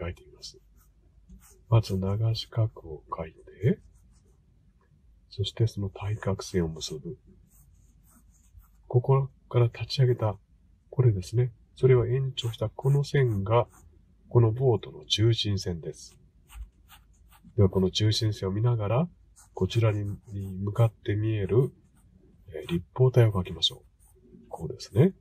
いてみます。まず長四角を書いて、そしてその対角線を結ぶ。ここから立ち上げた、これですね。それを延長したこの線が、このボートの中心線です。ではこの中心線を見ながら、こちらに向かって見える立方体を描きましょう。こうですね。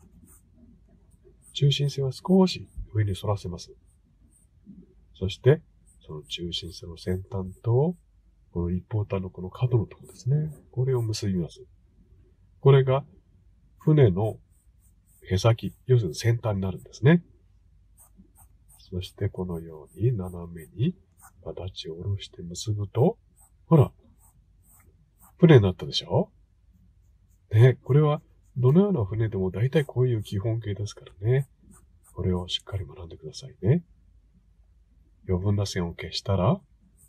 中心線は少し上に反らせます。そして、その中心線の先端と、この立方体のこの角のところですね。これを結びます。これが船のへさき、要するに先端になるんですね。そしてこのように斜めに形を下ろして結ぶと、ほら、船になったでしょ？ね、これはどのような船でも大体こういう基本形ですからね。これをしっかり学んでくださいね。余分な線を消したら、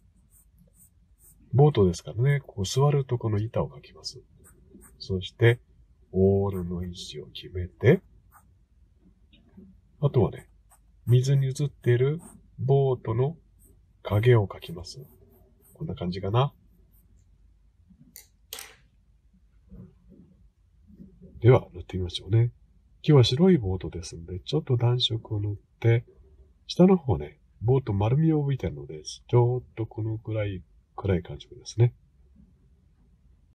ボートですからね、こう座るとこの板を描きます。そして、オールの位置を決めて、あとはね、水に映っているボートの影を描きます。こんな感じかな。では、塗ってみましょうね。今日は白いボートですので、ちょっと暖色を塗って、下の方ね、ボート丸みを帯びてるので、ちょっとこのくらい暗い感触ですね。